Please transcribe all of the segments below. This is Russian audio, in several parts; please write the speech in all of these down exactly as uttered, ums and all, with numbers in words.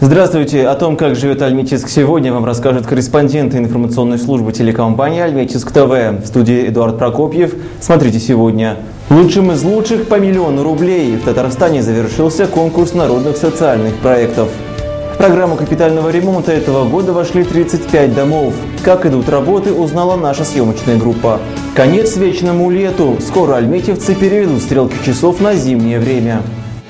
Здравствуйте! О том, как живет Альметьевск сегодня, вам расскажет корреспондент информационной службы телекомпании Альметьевск ТВ. В студии Эдуард Прокопьев. Смотрите сегодня. Лучшим из лучших по миллиону рублей. В Татарстане завершился конкурс народных социальных проектов. В программу капитального ремонта этого года вошли тридцать пять домов. Как идут работы, узнала наша съемочная группа. Конец вечному лету. Скоро альметьевцы переведут стрелки часов на зимнее время.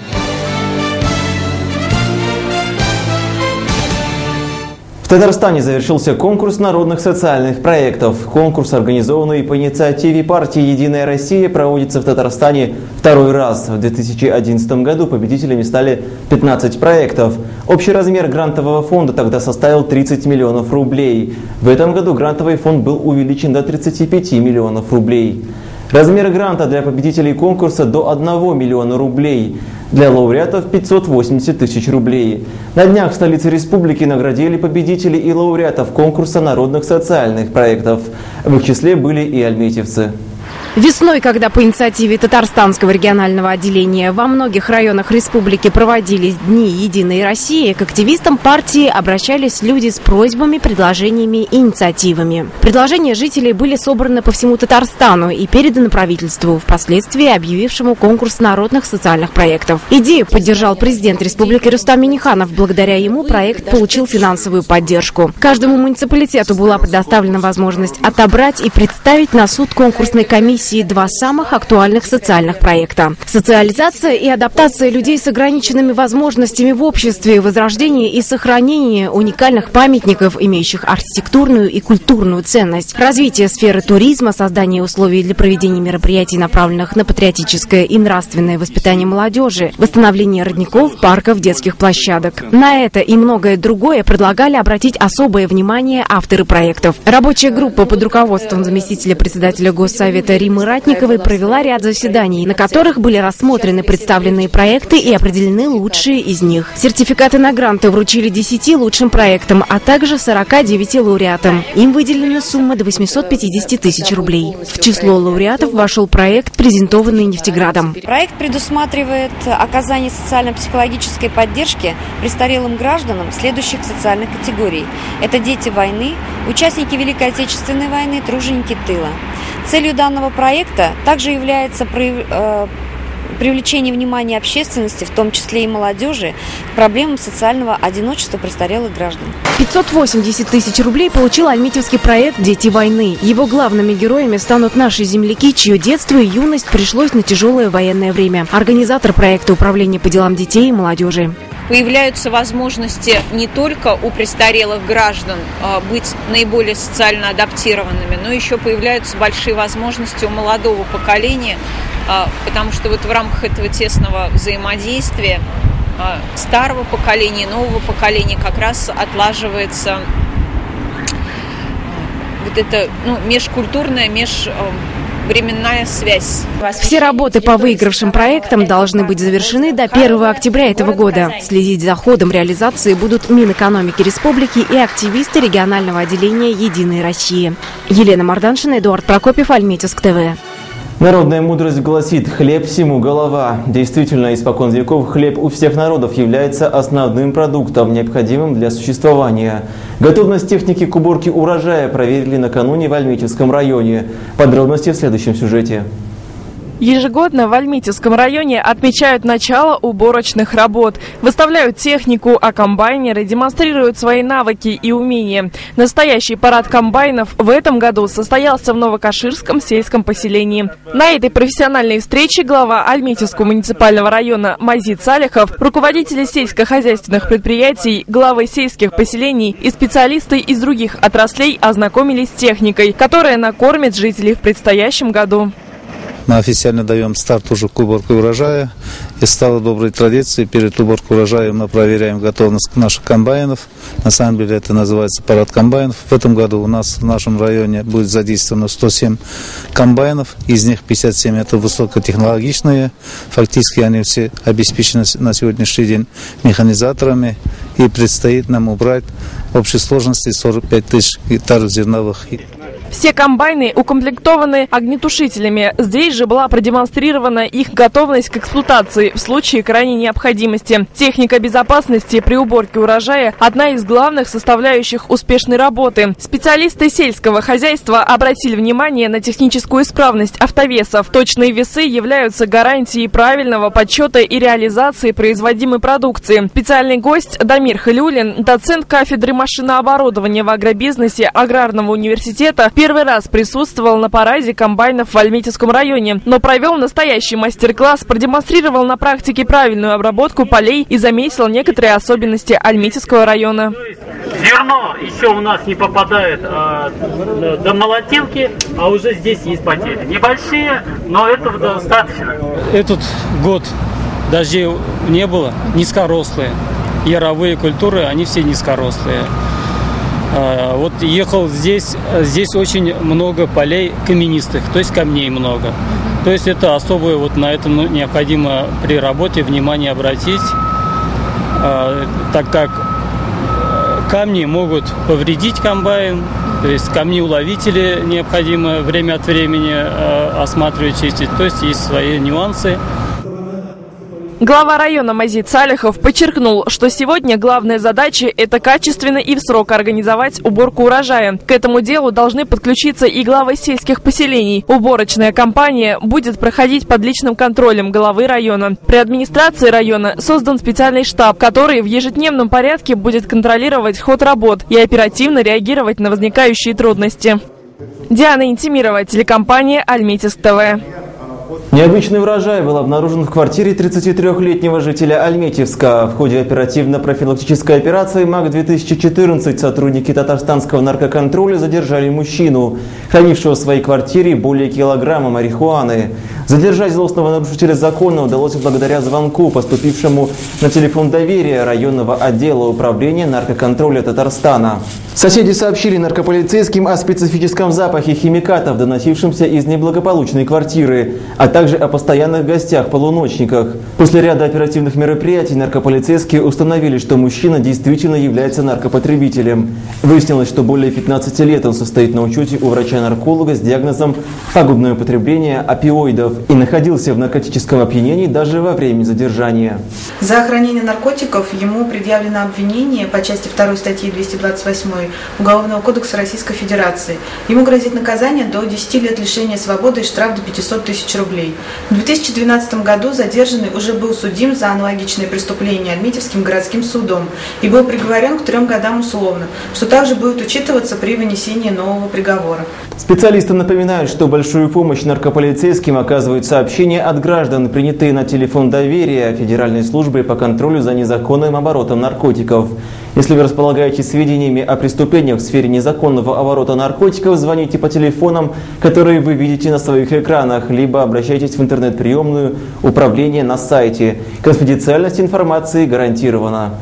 В Татарстане завершился конкурс народных социальных проектов. Конкурс, организованный по инициативе партии «Единая Россия», проводится в Татарстане второй раз. В две тысячи одиннадцатом году победителями стали пятнадцать проектов. Общий размер грантового фонда тогда составил тридцать миллионов рублей. В этом году грантовый фонд был увеличен до тридцати пяти миллионов рублей. Размер гранта для победителей конкурса до одного миллиона рублей. Для лауреатов пятьсот восемьдесят тысяч рублей. На днях в столице республики наградили победителей и лауреатов конкурса народных социальных проектов. В их числе были и альметьевцы. Весной, когда по инициативе Татарстанского регионального отделения во многих районах республики проводились Дни Единой России, к активистам партии обращались люди с просьбами, предложениями и инициативами. Предложения жителей были собраны по всему Татарстану и переданы правительству, впоследствии объявившему конкурс народных социальных проектов. Идею поддержал президент республики Рустам Минниханов. Благодаря ему проект получил финансовую поддержку. Каждому муниципалитету была предоставлена возможность отобрать и представить на суд конкурсной комиссии два самых актуальных социальных проекта. Социализация и адаптация людей с ограниченными возможностями в обществе, возрождение и сохранение уникальных памятников, имеющих архитектурную и культурную ценность, развитие сферы туризма, создание условий для проведения мероприятий, направленных на патриотическое и нравственное воспитание молодежи, восстановление родников, парков, детских площадок. На это и многое другое предлагали обратить особое внимание авторы проектов. Рабочая группа под руководством заместителя председателя Госсовета Римы Ратниковой провела ряд заседаний, на которых были рассмотрены представленные проекты и определены лучшие из них. Сертификаты на гранты вручили десяти лучшим проектам, а также сорока девяти лауреатам. Им выделена сумма до восьмисот пятидесяти тысяч рублей. В число лауреатов вошел проект, презентованный Нефтеградом. Проект предусматривает оказание социально-психологической поддержки престарелым гражданам следующих социальных категорий. Это дети войны, участники Великой Отечественной войны, труженики тыла. Целью данного проекта также является привлечение внимания общественности, в том числе и молодежи, к проблемам социального одиночества престарелых граждан. пятьсот восемьдесят тысяч рублей получил альметьевский проект «Дети войны». Его главными героями станут наши земляки, чье детство и юность пришлось на тяжелое военное время. Организатор проекта «Управление по делам детей и молодежи». Появляются возможности не только у престарелых граждан быть наиболее социально адаптированными, но еще появляются большие возможности у молодого поколения, потому что вот в рамках этого тесного взаимодействия старого поколения, нового поколения как раз отлаживается вот эта ну, межкультурная, межвременная связь. Все работы по выигравшим проектам должны быть завершены до первого октября этого года. Следить за ходом реализации будут Минэкономики Республики и активисты регионального отделения «Единой России». Елена Марданшина, Эдуард Прокопьев, Альметьевск ТВ. Народная мудрость гласит: хлеб всему голова. Действительно, испокон веков хлеб у всех народов является основным продуктом, необходимым для существования. Готовность техники к уборке урожая проверили накануне в Альметьевском районе. Подробности в следующем сюжете. Ежегодно в Альметьевском районе отмечают начало уборочных работ. Выставляют технику, а комбайнеры демонстрируют свои навыки и умения. Настоящий парад комбайнов в этом году состоялся в Новокаширском сельском поселении. На этой профессиональной встрече глава Альметьевского муниципального района Мазид Салихов, руководители сельскохозяйственных предприятий, главы сельских поселений и специалисты из других отраслей ознакомились с техникой, которая накормит жителей в предстоящем году. Мы официально даем старт уже к уборке урожая. И стало доброй традицией, перед уборкой урожая мы проверяем готовность наших комбайнов. На самом деле это называется парад комбайнов. В этом году у нас в нашем районе будет задействовано сто семь комбайнов. Из них пятьдесят семь это высокотехнологичные. Фактически они все обеспечены на сегодняшний день механизаторами. И предстоит нам убрать в общей сложности сорок пять тысяч гектаров зерновых. Все комбайны укомплектованы огнетушителями. Здесь же была продемонстрирована их готовность к эксплуатации в случае крайней необходимости. Техника безопасности при уборке урожая – одна из главных составляющих успешной работы. Специалисты сельского хозяйства обратили внимание на техническую исправность автовесов. Точные весы являются гарантией правильного подсчета и реализации производимой продукции. Специальный гость Дамир Халиуллин, доцент кафедры машинооборудования в агробизнесе Аграрного университета, первый раз присутствовал на параде комбайнов в Альметьевском районе, но провел настоящий мастер-класс, продемонстрировал на практике правильную обработку полей и заметил некоторые особенности Альметьевского района. Зерно еще у нас не попадает а, до молотилки, а уже здесь есть потери. Небольшие, но этого достаточно. Этот год дождей не было, низкорослые. Яровые культуры, они все низкорослые. А, вот ехал здесь, здесь очень много полей каменистых, то есть камней много. То есть это особое, вот на это необходимо при работе внимание обратить, а, так как камни могут повредить комбайн, то есть камни-уловители необходимо время от времени э, осматривать, чистить, то есть есть свои нюансы. Глава района Мазид Салихов подчеркнул, что сегодня главная задача – это качественно и в срок организовать уборку урожая. К этому делу должны подключиться и главы сельских поселений. Уборочная кампания будет проходить под личным контролем главы района. При администрации района создан специальный штаб, который в ежедневном порядке будет контролировать ход работ и оперативно реагировать на возникающие трудности. Диана Интимирова, телекомпания Альметьевск ТВ. Необычный урожай был обнаружен в квартире тридцатитрёхлетнего жителя Альметьевска. В ходе оперативно-профилактической операции МАК-две тысячи четырнадцать сотрудники татарстанского наркоконтроля задержали мужчину, хранившего в своей квартире более килограмма марихуаны. Задержать злостного нарушителя закона удалось благодаря звонку, поступившему на телефон доверия районного отдела управления наркоконтроля Татарстана. Соседи сообщили наркополицейским о специфическом запахе химикатов, доносившемся из неблагополучной квартиры, а также о постоянных гостях-полуночниках. После ряда оперативных мероприятий наркополицейские установили, что мужчина действительно является наркопотребителем. Выяснилось, что более пятнадцати лет он состоит на учете у врача-нарколога с диагнозом пагубное употребление опиоидов и находился в наркотическом опьянении даже во время задержания. За хранение наркотиков ему предъявлено обвинение по части второй статьи двести двадцать восемь Уголовного кодекса Российской Федерации. Ему грозит наказание до десяти лет лишения свободы и штраф до пятисот тысяч рублей. В две тысячи двенадцатом году задержанный уже был судим за аналогичные преступления Альметьевским городским судом и был приговорен к трем годам условно, что также будет учитываться при вынесении нового приговора. Специалисты напоминают, что большую помощь наркополицейским оказывают сообщения от граждан, принятые на телефон доверия Федеральной службой по контролю за незаконным оборотом наркотиков. Если вы располагаете сведениями о преступлениях в сфере незаконного оборота наркотиков, звоните по телефонам, которые вы видите на своих экранах, либо обращайтесь в интернет-приемную управления на сайте. Конфиденциальность информации гарантирована.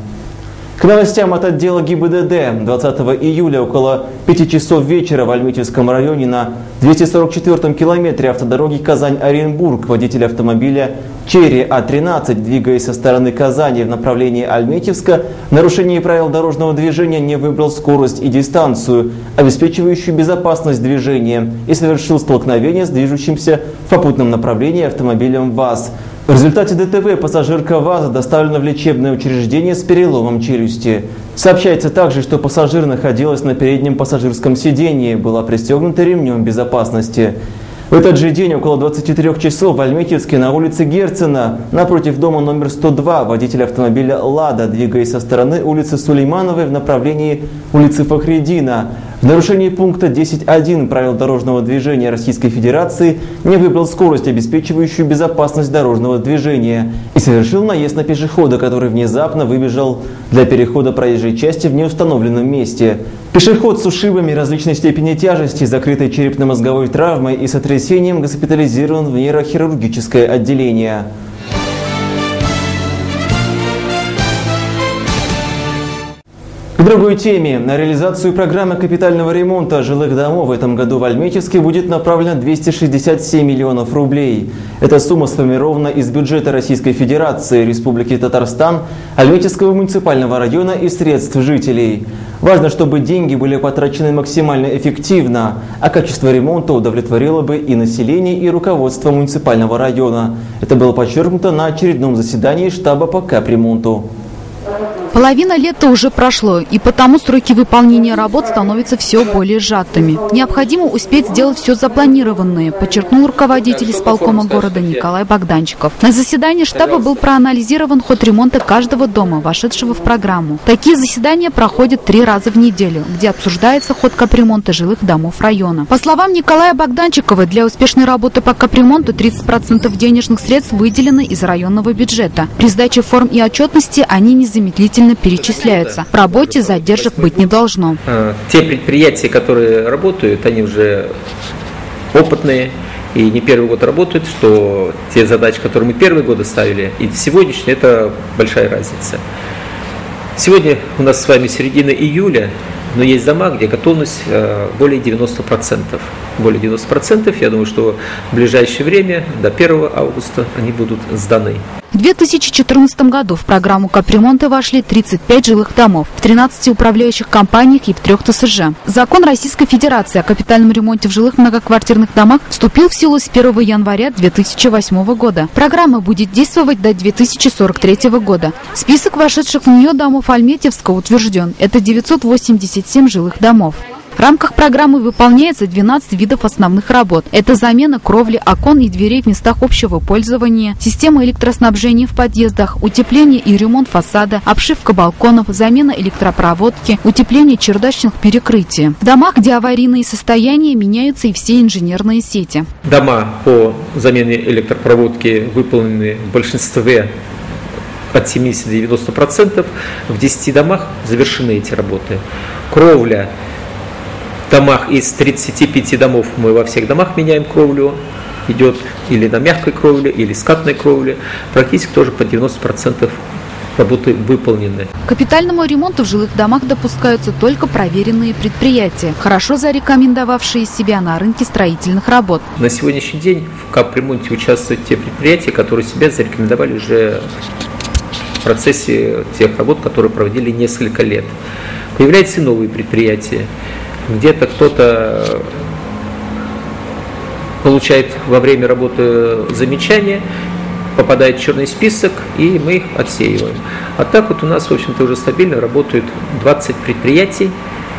К новостям от отдела ГИБДД. двадцатого июля около пяти часов вечера в Альметьевском районе на двухсот сорока четвёртом километре автодороги Казань-Оренбург водитель автомобиля Черри А тринадцать, двигаясь со стороны Казани в направлении Альметьевска, в нарушении правил дорожного движения не выбрал скорость и дистанцию, обеспечивающую безопасность движения, и совершил столкновение с движущимся в попутном направлении автомобилем ВАЗ. В результате ДТП пассажирка ВАЗа доставлена в лечебное учреждение с переломом челюсти. Сообщается также, что пассажир находилась на переднем пассажирском сидении, была пристегнута ремнем безопасности. В этот же день около двадцати трёх часов в Альметьевске на улице Герцена, напротив дома номер сто два, водитель автомобиля «Лада», двигаясь со стороны улицы Сулеймановой в направлении улицы Фахриддина, в нарушении пункта десять один правил дорожного движения Российской Федерации не выбрал скорость, обеспечивающую безопасность дорожного движения, и совершил наезд на пешехода, который внезапно выбежал для перехода проезжей части в неустановленном месте. Пешеход с ушибами различной степени тяжести, закрытой черепно-мозговой травмой и сотрясением госпитализирован в нейрохирургическое отделение. К другой теме. На реализацию программы капитального ремонта жилых домов в этом году в Альметьевске будет направлено двести шестьдесят семь миллионов рублей. Эта сумма сформирована из бюджета Российской Федерации, Республики Татарстан, Альметьевского муниципального района и средств жителей. Важно, чтобы деньги были потрачены максимально эффективно, а качество ремонта удовлетворило бы и население, и руководство муниципального района. Это было подчеркнуто на очередном заседании штаба по капремонту. Половина лета уже прошло, и потому сроки выполнения работ становятся все более сжатыми. Необходимо успеть сделать все запланированное, подчеркнул руководитель исполкома города Николай Богданчиков. На заседании штаба был проанализирован ход ремонта каждого дома, вошедшего в программу. Такие заседания проходят три раза в неделю, где обсуждается ход капремонта жилых домов района. По словам Николая Богданчикова, для успешной работы по капремонту тридцать процентов денежных средств выделены из районного бюджета. При сдаче форм и отчетности они незамедлительно перечисляются. В работе задержек быть не должно. Те предприятия, которые работают, они уже опытные и не первый год работают, что те задачи, которые мы первый год ставили, и сегодняшние, это большая разница. Сегодня у нас с вами середина июля, но есть дома, где готовность более девяноста процентов. Более девяноста процентов, я думаю, что в ближайшее время, до первого августа, они будут сданы. В две тысячи четырнадцатом году в программу капремонта вошли тридцать пять жилых домов в тринадцати управляющих компаниях и в трех Т С Ж. Закон Российской Федерации о капитальном ремонте в жилых многоквартирных домах вступил в силу с первого января две тысячи восьмого года. Программа будет действовать до две тысячи сорок третьего года. Список вошедших в нее домов Альметьевска утвержден. Это девятьсот восемьдесят семь жилых домов. В рамках программы выполняется двенадцать видов основных работ. Это замена кровли, окон и дверей в местах общего пользования, система электроснабжения в подъездах, утепление и ремонт фасада, обшивка балконов, замена электропроводки, утепление чердачных перекрытий. В домах, где аварийные состояния, меняются и все инженерные сети. Дома по замене электропроводки выполнены в большинстве от семидесяти до девяноста процентов. В десяти домах завершены эти работы. Кровля. В домах из тридцати пяти домов мы во всех домах меняем кровлю, идет или на мягкой кровле, или скатной кровле. Практически тоже по девяноста процентов работы выполнены. К капитальному ремонту в жилых домах допускаются только проверенные предприятия, хорошо зарекомендовавшие себя на рынке строительных работ. На сегодняшний день в капремонте участвуют те предприятия, которые себя зарекомендовали уже в процессе тех работ, которые проводили несколько лет. Появляются и новые предприятия. Где-то кто-то получает во время работы замечания, попадает в черный список, и мы их отсеиваем. А так вот у нас, в общем-то, уже стабильно работают двадцать предприятий,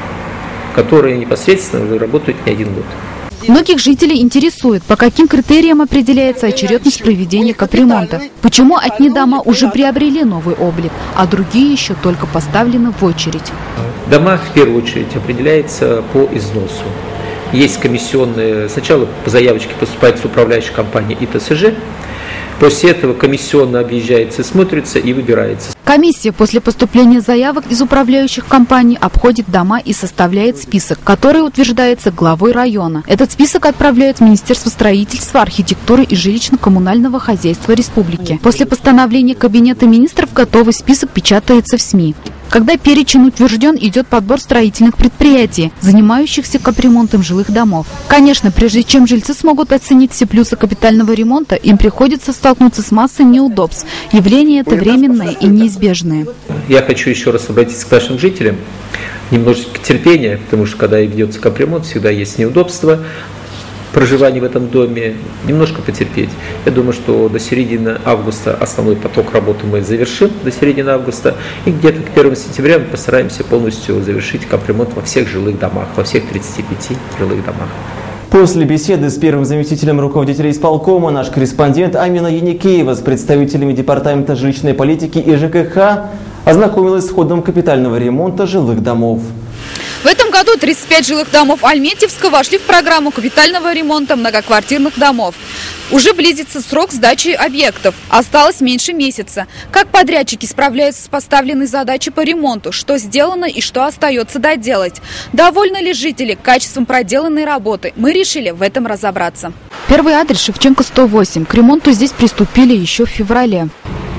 которые непосредственно уже работают не один год. Многих жителей интересует, по каким критериям определяется очередность проведения капремонта. Почему одни дома уже приобрели новый облик, а другие еще только поставлены в очередь. Дома в первую очередь определяются по износу. Есть комиссионные, сначала по заявочке поступает с управляющей компанией и Т С Ж. После этого комиссионно объезжается, смотрится и выбирается. Комиссия после поступления заявок из управляющих компаний обходит дома и составляет список, который утверждается главой района. Этот список отправляют в Министерство строительства, архитектуры и жилищно-коммунального хозяйства республики. После постановления Кабинета министров готовый список печатается в С М И. Когда перечень утвержден, идет подбор строительных предприятий, занимающихся капремонтом жилых домов. Конечно, прежде чем жильцы смогут оценить все плюсы капитального ремонта, им приходится столкнуться с массой неудобств. Явление это временное и неизбежное. Я хочу еще раз обратиться к нашим жителям. Немножечко терпения, потому что когда ведется капремонт, всегда есть неудобства. Проживания в этом доме, немножко потерпеть. Я думаю, что до середины августа основной поток работы мы завершим, до середины августа, и где-то к первому сентября мы постараемся полностью завершить капремонт во всех жилых домах, во всех тридцати пяти жилых домах. После беседы с первым заместителем руководителя исполкома наш корреспондент Амина Яникеева с представителями Департамента жилищной политики и Ж К Х ознакомилась с ходом капитального ремонта жилых домов. В этом году тридцать пять жилых домов Альметьевска вошли в программу капитального ремонта многоквартирных домов. Уже близится срок сдачи объектов. Осталось меньше месяца. Как подрядчики справляются с поставленной задачей по ремонту? Что сделано и что остается доделать? Довольны ли жители качеством проделанной работы? Мы решили в этом разобраться. Первый адрес Шевченко сто восемь. К ремонту здесь приступили еще в феврале.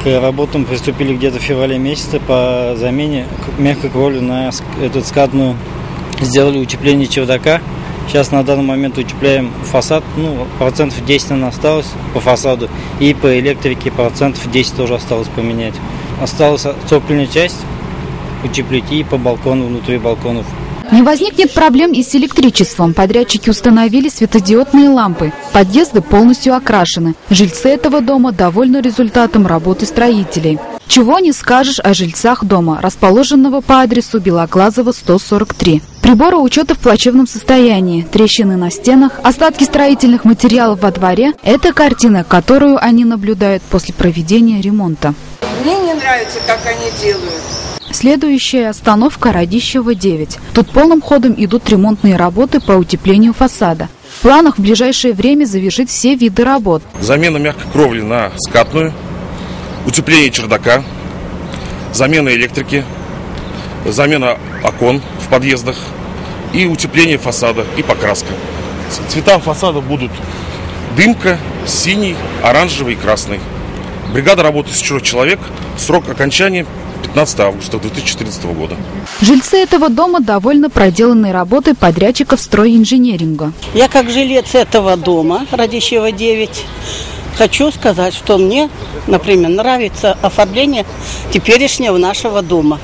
К работам приступили где-то в феврале месяце по замене мягкой кровли на эту скатную. Сделали утепление чердака. Сейчас на данный момент утепляем фасад. Ну, процентов десять наверное, осталось по фасаду. И по электрике процентов десять тоже осталось поменять. Осталась топливная часть утеплить и по балкону, внутри балконов. Не возникнет проблем и с электричеством. Подрядчики установили светодиодные лампы. Подъезды полностью окрашены. Жильцы этого дома довольны результатом работы строителей. Чего не скажешь о жильцах дома, расположенного по адресу Белоглазова, сто сорок три. Приборы учета в плачевном состоянии, трещины на стенах, остатки строительных материалов во дворе – это картина, которую они наблюдают после проведения ремонта. Мне не нравится, как они делают. Следующая остановка Радищева, девять. Тут полным ходом идут ремонтные работы по утеплению фасада. В планах в ближайшее время завершить все виды работ. Замена мягкой кровли на скатную, утепление чердака, замена электрики, замена окон в подъездах и утепление фасада и покраска. Цвета фасада будут дымка, синий, оранжевый и красный. Бригада работает с четырех человек, срок окончания пятнадцатого августа две тысячи четырнадцатого года. Жильцы этого дома довольны проделанной работой подрядчиков стройинженеринга. Я как жилец этого дома, Радищева, девять, хочу сказать, что мне, например, нравится оформление теперешнего нашего дома.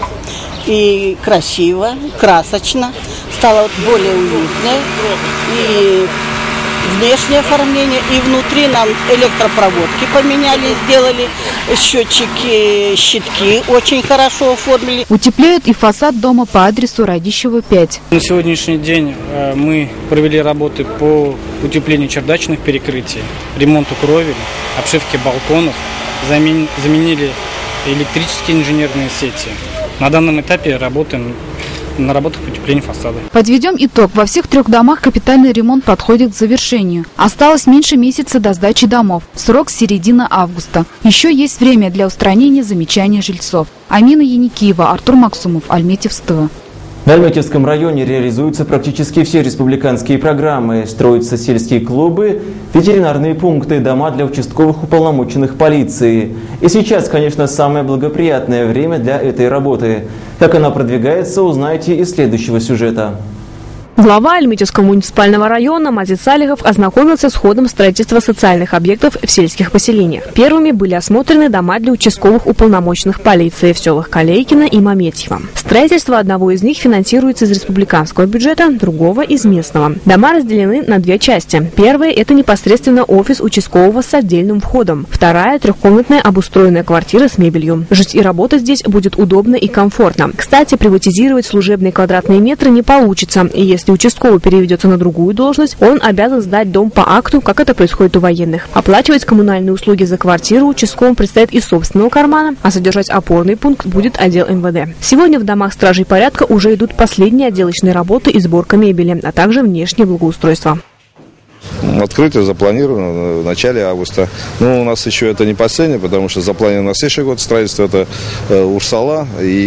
И красиво, красочно, стало более уютно. И внешнее оформление, и внутри нам электропроводки поменяли, сделали, счетчики, щитки очень хорошо оформили. Утепляют и фасад дома по адресу Радищева, пять. На сегодняшний день мы провели работы по утеплению чердачных перекрытий, ремонту кровель, обшивке балконов, заменили электрические инженерные сети. На данном этапе работаем на работах по утеплению фасада. Подведем итог. Во всех трех домах капитальный ремонт подходит к завершению. Осталось меньше месяца до сдачи домов. Срок середина августа. Еще есть время для устранения замечаний жильцов. Амина Яникиева, Артур Максумов, Альметьевск ТВ. В Альметьевском районе реализуются практически все республиканские программы. Строятся сельские клубы, ветеринарные пункты, дома для участковых уполномоченных полиции. И сейчас, конечно, самое благоприятное время для этой работы. Как она продвигается, узнаете из следующего сюжета. Глава Альметьевского муниципального района Мазит Салихов ознакомился с ходом строительства социальных объектов в сельских поселениях. Первыми были осмотрены дома для участковых уполномоченных полиции в селах Калейкино и Маметьево. Строительство одного из них финансируется из республиканского бюджета, другого – из местного. Дома разделены на две части. Первая – это непосредственно офис участкового с отдельным входом. Вторая – трехкомнатная обустроенная квартира с мебелью. Жить и работать здесь будет удобно и комфортно. Кстати, приватизировать служебные квадратные метры не получится, и если участковый переведется на другую должность, он обязан сдать дом по акту, как это происходит у военных. Оплачивать коммунальные услуги за квартиру участковым предстоит из собственного кармана, а содержать опорный пункт будет отдел эм вэ дэ. Сегодня в домах стражей порядка уже идут последние отделочные работы и сборка мебели, а также внешнее благоустройство. Открытие запланировано в начале августа. Но у нас еще это не последнее, потому что запланировано на следующий год строительство. Это Урсала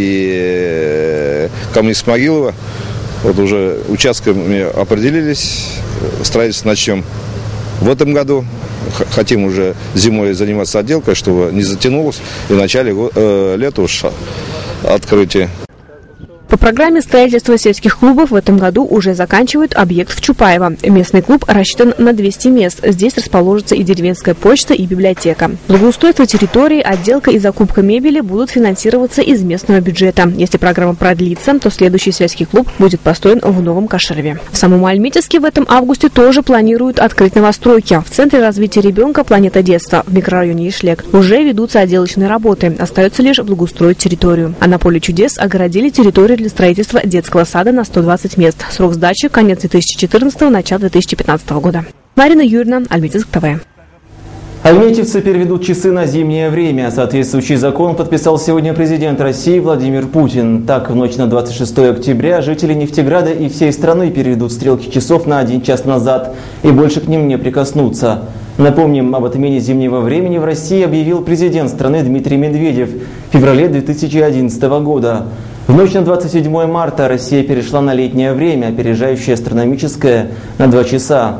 и Камнис-Могилово. Вот уже участками определились, строительство начнем в этом году. Хотим уже зимой заниматься отделкой, чтобы не затянулось, и в начале э, лета уж открытие. По программе строительства сельских клубов в этом году уже заканчивают объект в Чупаево. Местный клуб рассчитан на двести мест. Здесь расположится и деревенская почта, и библиотека. Благоустройство территории, отделка и закупка мебели будут финансироваться из местного бюджета. Если программа продлится, то следующий сельский клуб будет построен в Новом Каширове. В самом Альметьевске в этом августе тоже планируют открыть новостройки. В Центре развития ребенка «Планета детства» в микрорайоне Ишлек уже ведутся отделочные работы. Остается лишь благоустроить территорию. А на поле чудес огородили территорию для строительства детского сада на сто двадцать мест. Срок сдачи – конец две тысячи четырнадцатого, начало две тысячи пятнадцатого года. Марина Юрьевна, Альметьевск ТВ. Альметьевцы переведут часы на зимнее время. Соответствующий закон подписал сегодня президент России Владимир Путин. Так, в ночь на двадцать шестое октября жители Нефтеграда и всей страны переведут стрелки часов на один час назад и больше к ним не прикоснутся. Напомним, об отмене зимнего времени в России объявил президент страны Дмитрий Медведев в феврале две тысячи одиннадцатого года. В ночь на двадцать седьмое марта Россия перешла на летнее время, опережающее астрономическое на два часа.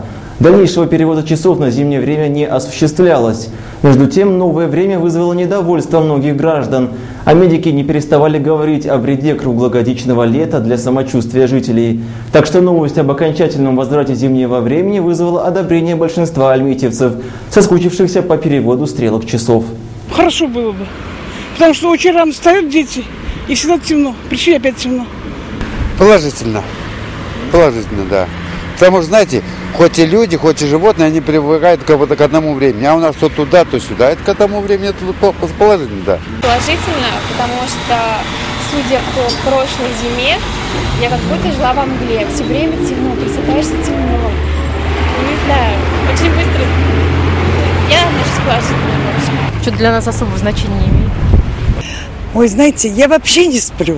Дальнейшего перевода часов на зимнее время не осуществлялось. Между тем, новое время вызвало недовольство многих граждан, а медики не переставали говорить о вреде круглогодичного лета для самочувствия жителей. Так что новость об окончательном возврате зимнего времени вызвала одобрение большинства альметьевцев, соскучившихся по переводу стрелок часов. Хорошо было бы, потому что очень рано встают дети, и всегда темно. Пришли, опять темно. Положительно. Положительно, да. Потому что, знаете, хоть и люди, хоть и животные, они привыкают как будто к одному времени. А у нас то туда, то сюда. Это к одному времени, это положительно, да. Положительно, потому что, судя по прошлой зиме, я как будто жила во мгле. Все время темно, просыпаешься темно. Не знаю, очень быстро. Я отношусь положительно. Что для нас особого значения не имеет. Ой, знаете, я вообще не сплю.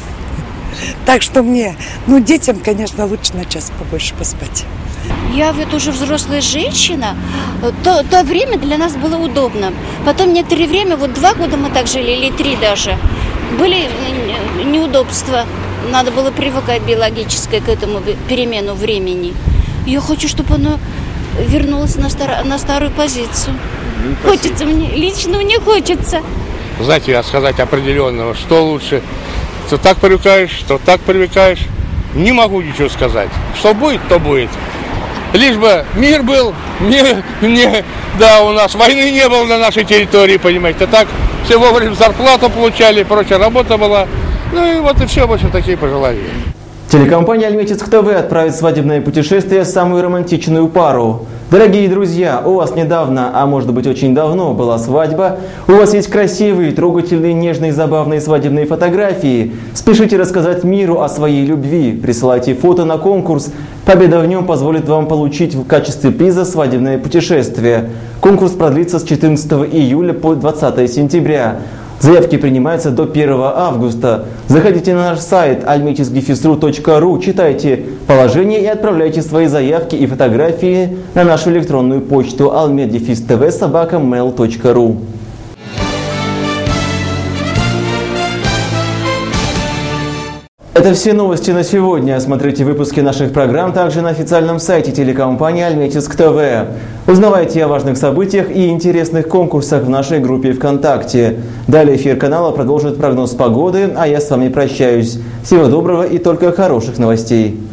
Так что мне, ну, детям, конечно, лучше на час побольше поспать. Я ведь уже взрослая женщина, то, то время для нас было удобно. Потом некоторое время, вот два года мы так жили, или три даже, были неудобства. Надо было привыкать биологически к этому перемену времени. Я хочу, чтобы оно вернулось на, стар, на старую позицию. Ну, хочется мне, лично мне хочется. Знаете, сказать определенного, что лучше, что так привыкаешь, что так привыкаешь, не могу ничего сказать. Что будет, то будет. Лишь бы мир был, не, не, да, у нас войны не было на нашей территории, понимаете. Так все вовремя зарплату получали, прочая работа была. Ну и вот и все, в общем, такие пожелания. Телекомпания «Альметьевск ТВ» отправит в свадебное путешествие самую романтичную пару. Дорогие друзья, у вас недавно, а может быть очень давно, была свадьба. У вас есть красивые, трогательные, нежные, забавные свадебные фотографии. Спешите рассказать миру о своей любви. Присылайте фото на конкурс. Победа в нем позволит вам получить в качестве приза свадебное путешествие. Конкурс продлится с четырнадцатого июля по двадцатое сентября. Заявки принимаются до первого августа. Заходите на наш сайт альметьевск дефис ру точка ру, читайте положение и отправляйте свои заявки и фотографии на нашу электронную почту альмет дефис тв собака мэйл точка ру. Это все новости на сегодня. Смотрите выпуски наших программ также на официальном сайте телекомпании «Альметьевск ТВ». Узнавайте о важных событиях и интересных конкурсах в нашей группе ВКонтакте. Далее эфир канала продолжит прогноз погоды, а я с вами прощаюсь. Всего доброго и только хороших новостей.